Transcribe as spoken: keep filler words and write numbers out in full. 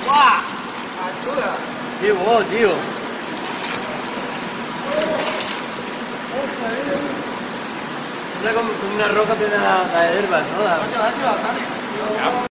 ¡Guau! ¡Ayuda! ¡Qué wow, tío! Era como una roca de la, la de herbas, ¿no? La...